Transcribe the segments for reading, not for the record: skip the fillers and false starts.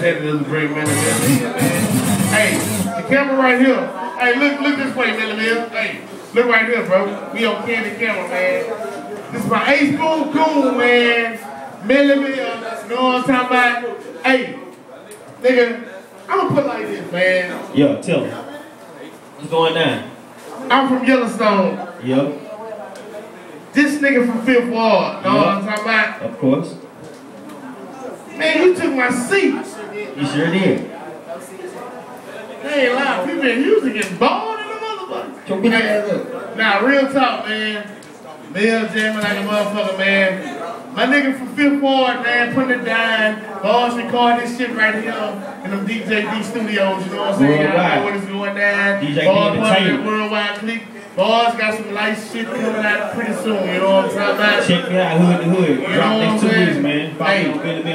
said it was a great man. Hey, the camera right here. Hey, look this way, Millie. Hey, look right here, bro. We on Candy Camera, man. This is my ace school cool, man. Millie, you know what I'm talking about? Hey, nigga, I'm gonna put it like this, man. Yo, tell me. What's going on? I'm from Yellowstone. Yo. This nigga from Fifth Ward, know what I'm talking about? Of course. Man, you took my seat. You sure did. There ain't a lot of people in Houston getting bored in the motherfucker. Nah, real talk, man. Bill jamming like a motherfucker, man. My nigga from Fifth Ward, man, putting it down. Boss recording this shit right here in them DJD studios, you know what I'm saying? Y'all know what is going down. Boss putting that worldwide clique. Boss got some light shit coming out pretty soon, you know what I'm talking about? Check me out, Hood to Hood. You Drop know next 2 weeks, man. Hey,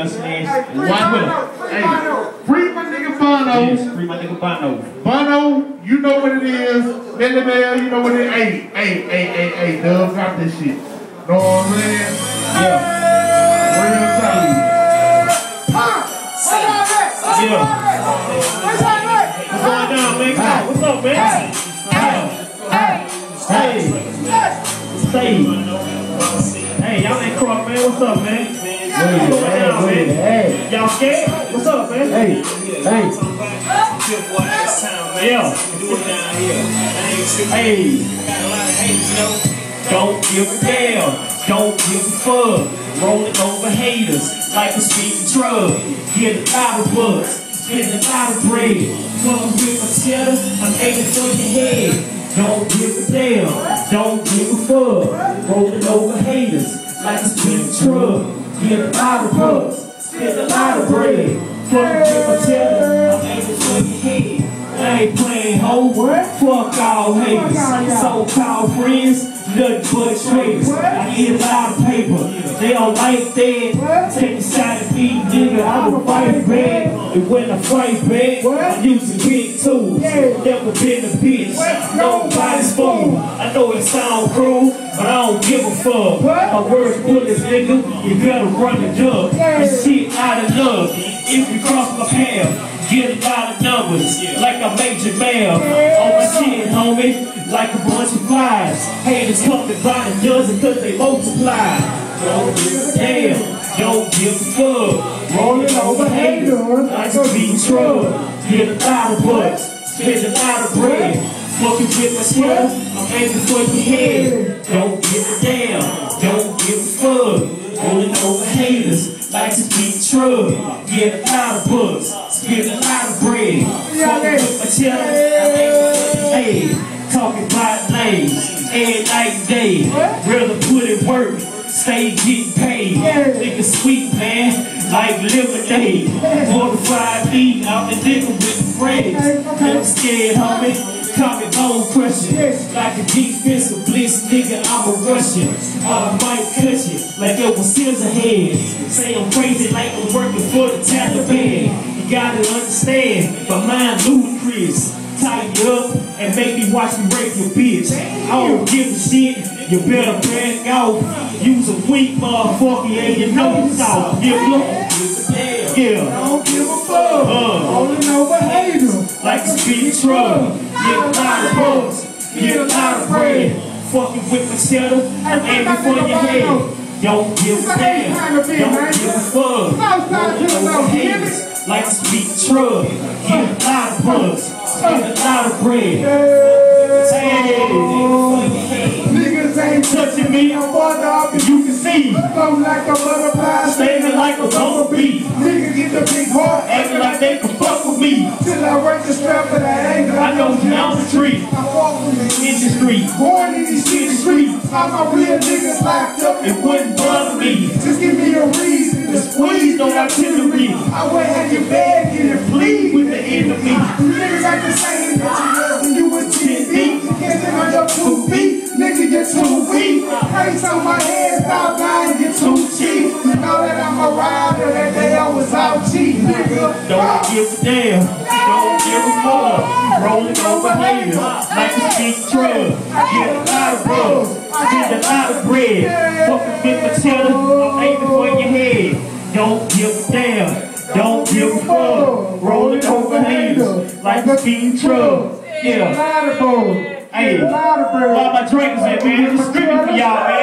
free my nigga Bono. Yes, free my nigga Bono. Bono, you know what it is. Billy Bell, you know what it is. Hey, Dub, drop this shit. Know what I'm saying? Yeah. Real time. Yeah. What's going down, man? What's up, man? Hey. Hey, y'all ain't crunk, man. What's up, man? Hey. Y'all scared? What's up, man? Hey. Yeah. Hey. Don't give a damn. Don't give a fuck. Rolling over haters like a speeding truck. Get a lot of bucks. Get a lot of bread. Fucking with my cheddar. I'm aiming for your head. Don't give a damn, don't give a fuck. Rolling over haters like a speeding truck. Get a lot of bucks, spend a lot of bread. Fucking with my cheddar, I'm aiming for your head. I ain't playing hoe, fuck all haters. So-called friends, nothing but traitors. I eat a lot of paper, they don't like that. Take a shot at me, nigga, I'm a fight back. And when I fight back, I'm using big tools. Never been a bitch, nobody's fool. I know it sound cruel, but I don't give a fuck. My words bullets, nigga, you better run the duck. This shit out of love, if you cross my path. Get a lot of numbers, like a major mail. On my shit, homie, like a bunch of flies. Haters come to buy the dozen cause they multiply. Don't give a damn, don't give a fuck. Rolling over haters, like a beat truck. Get a lot of bucks, spend a lot of bread. Fucking with my sweater, I'm aiming for your head. Don't give a damn, don't give a fuck. Rolling over haters, like a beat truck. Get a lot of bucks, spend a lot of bread. Fucking with my cheddar, I'm aiming for your head. Talking about names, every night and day. Rather put in work, stay getting paid. Nigga sweet, man, like lemonade. Mortified me, I'm the nigga with the braids. Never scared, homie. Call me bone crushing. Like a defensive blitz, nigga, I'm a Russian. I might cut you like it was scissor heads. Say I'm crazy like I'm working for the Taliban. You gotta understand, my mind ludicrous. Tie you up and make me watch me rape your bitch. I don't give a shit, you better back off. You's a weak motherfucker and you know it's off. Yeah. I don't give a fuck. Rolling over haters like a speed truck. Get a lot of bucks, get a lot of bread. Fucking with my cheddar, I'm aiming for your head. Don't give a damn, don't give a fuck. Rolling over haters like a speed truck. Get a lot of bucks, spend a lot of bread. niggas ain't touching me. I'm water up and you can see. I'm like a butterfly, standing like a bumblebee. Niggas get the big heart, acting like they can fuck with me. Till I work the strap of that anger. I know down the street, I walk in the industry, born in these city streets. All my real niggas locked up. It wouldn't bother me. Just give me a reason to squeeze no artillery. I would have your bag in and plead with the enemy. Niggas like the same that you was when you was 10 deep. Can't stand on your 2 feet. Nigga, you're too weak. Price on my head, stop lying, you're too cheap. You know that I'm a rider, that day I was out cheap, nigga. Don't give a damn, don't give a fuck. Rolling over haters like a big truck. Get a lot of bugs, get a lot of bread. Fucking with my cheddar, I'm aiming for your head. Don't give a damn, Don't give a fuck. Rolling over haters like a speeding truck. Yeah. Hey, all my drinkers in, man. It's screaming for y'all, man.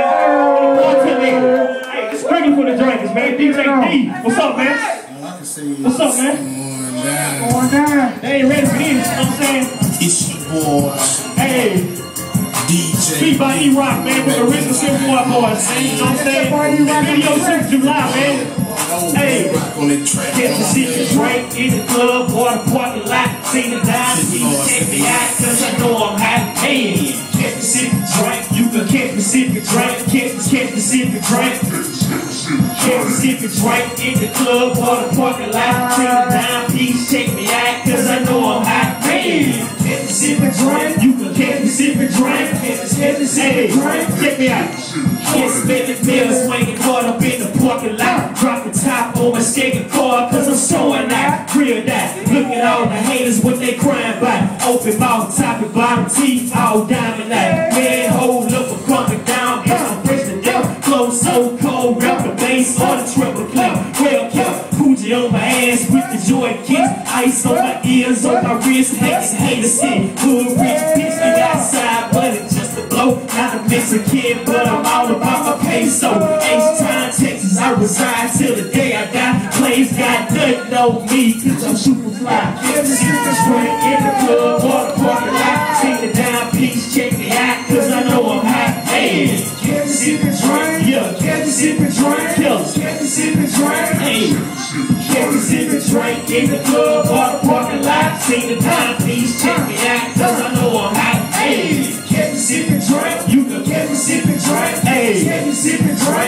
Hey, it's screaming for the drinkers, man. DJ D, what's up, man? What's up, man? Going down. They ain't ready for this, you know what I'm saying? It's your boy, Hey, DJ. beat by E-Rock, man, with the original Civil War boys, man. You know what I'm saying? Video shoot July, man. Hey, get the secret drink in the club or the parking lot. Sing the dime, check me out, cause I know I'm hot. Hey, get the secret drink, you can catch the secret drink, catch the secret drink. Get the secret drink in the club or the parking lot. Sing the dime, please check me out, cause I know I'm hot. Hey, get the secret drink, you can catch the secret drink, catch the secret drink. Check me out. Get spinning bills, swinging caught up in the parking lot. Drop the top on my skating car, cause I'm showing out. Real that. Look at all the haters, what they crying about. Open mouth, top and bottom teeth, all diamond like. Man, hold up, I'm coming down, bitch, I'm fresh to death. Flow so cold, rap the bass on the triple clef. Well kept, Poochie on my ass with the joy kiss. Ice on my ears, on my wrist, haters sit. Hood rich bitch, we outside, but it's just a blow. Not a Mexican, but I'm all about my peso. H-Town, Texas, I reside till the day I die. Plays got nothing on me, cause I'm super fly. Get the secret drink in the club or the parking lot. Sing the down, please check me out, cause I know I'm hot. Hey, get the secret drink, yeah, get the secret drink, killers. Get the secret drink, hey. Get the secret drink in the club or the parking lot. Sing the down, please check me out, cause I know I'm hot. Hey, get the secret drink, you can get the secret drink, hey, get the secret drink.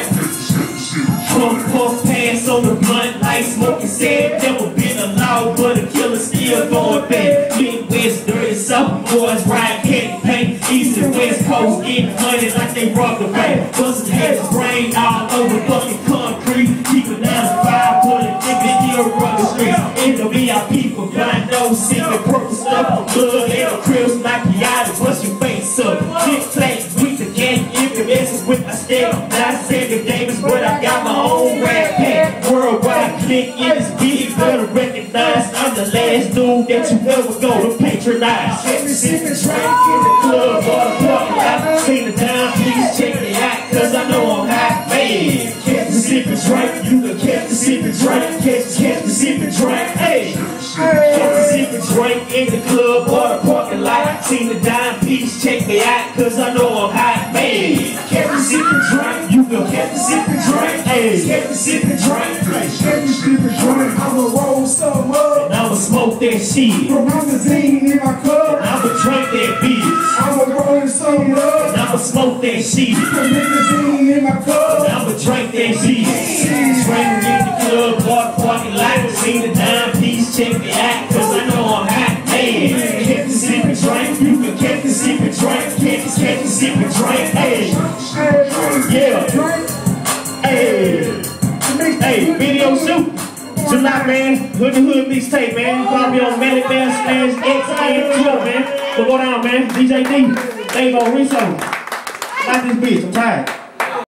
Puff pants on the blunt like smoking said. Never been allowed, but a killer still going back. Midwest dirty South boys ride candy paint. East and West Coast getting money like they robbed the bank. Bustin' heads brain all over fucking concrete. Keep it down to 5, put it nigga here run the streets. In the VIP for blind nose, singing purple stuff. Blood in the cribs, knock you out and bust your face up. Dick flags, we the gang, infamous with my stick. Not Sega Davis, but I got my own rap pack. Worldwide click in this beat, better recognize I'm the last dude that you ever go to patronize. Get the secret drink in the club or the parking lot. Sing the down, please check me out, cause I know I'm hot. Man, catch the secret drink, you can catch the secret drink, catch the secret drink, hey. Catch the secret drink in the club or the parking lot. Sing the down, please check me out, cause I know I'm hot. Man, catch the secret drink, you can catch the secret drink, hey. Catch the secret drink, Get the secret drink. I'ma roll some up. and I'ma smoke that shit. From magazine in my cup. I'ma drink that bitch. I'ma roll some up. And I'ma smoke that shit. From magazine in my cup. I'ma drink that shit. Drink in the club, parking lot. Sing the dime, please check me out, cause I know I'm hot. Man, catch the secret drink. You can catch the secret drink. Catch the secret drink. Hey, yeah. Hey. Hey, video shoot. July, man. Hood to Hood mixtape, man. Probably on Melly Bell / X and Chill, man. So go down, man. DJ D. Davo Rizzo. Not this bitch. I'm tired.